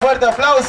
fuerte aplauso.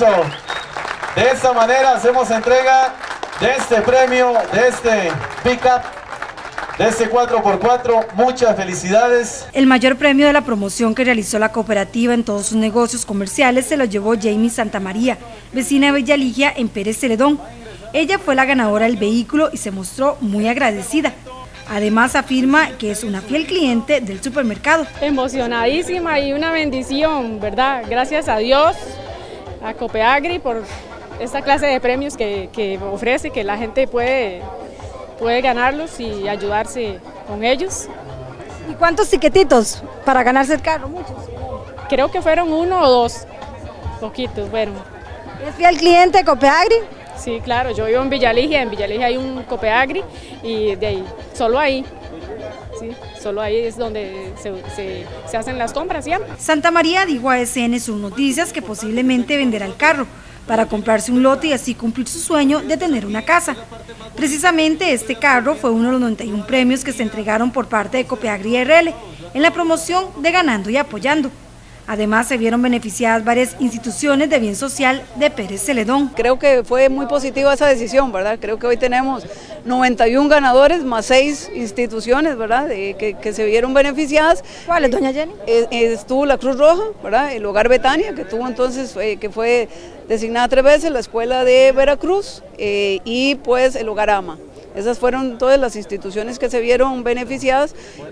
De esta manera hacemos entrega de este premio, de este pick-up, de este 4x4, muchas felicidades. El mayor premio de la promoción que realizó la cooperativa en todos sus negocios comerciales se lo llevó Jamie Santamaría, vecina de Villaligia en Pérez Celedón. Ella fue la ganadora del vehículo y se mostró muy agradecida. Además afirma que es una fiel cliente del supermercado. Emocionadísima y una bendición, ¿verdad? Gracias a Dios, a Copeagri por esta clase de premios que ofrece, que la gente puede ganarlos y ayudarse con ellos. ¿Y cuántos tiquetitos para ganarse el carro? Muchos. Creo que fueron 1 o 2, poquitos fueron. ¿Es fiel cliente de Copeagri? Sí, claro, yo vivo en Villaligia hay un Copeagri y de ahí, solo ahí, sí, solo ahí es donde se hacen las compras siempre. Santamaría dijo a SN Sur Noticias que posiblemente venderá el carro para comprarse un lote y así cumplir su sueño de tener una casa. Precisamente este carro fue uno de los 91 premios que se entregaron por parte de Copeagri RL en la promoción de Ganando y Apoyando. Además, se vieron beneficiadas varias instituciones de bien social de Pérez Celedón. Creo que fue muy positiva esa decisión, ¿verdad? Creo que hoy tenemos 91 ganadores más 6 instituciones, ¿verdad? Que se vieron beneficiadas. ¿Cuáles, doña Jenny? Estuvo la Cruz Roja, ¿verdad? El Hogar Betania, que tuvo entonces, que fue designada 3 veces, la Escuela de Veracruz y pues el Hogar Ama. Esas fueron todas las instituciones que se vieron beneficiadas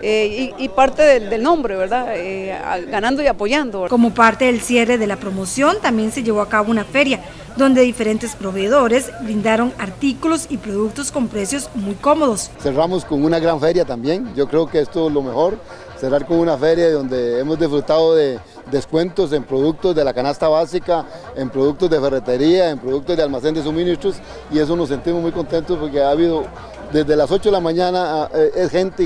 y parte del nombre, ¿verdad? Ganando y apoyando. Como parte del cierre de la promoción, también se llevó a cabo una feria, donde diferentes proveedores brindaron artículos y productos con precios muy cómodos. Cerramos con una gran feria también, yo creo que esto es lo mejor, cerrar con una feria donde hemos disfrutado de descuentos en productos de la canasta básica, en productos de ferretería, en productos de almacén de suministros, y eso nos sentimos muy contentos porque ha habido desde las 8 de la mañana es gente,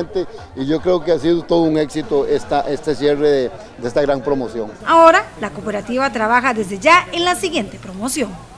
y yo creo que ha sido todo un éxito este cierre de esta gran promoción. Ahora la cooperativa trabaja desde ya en la siguiente promoción.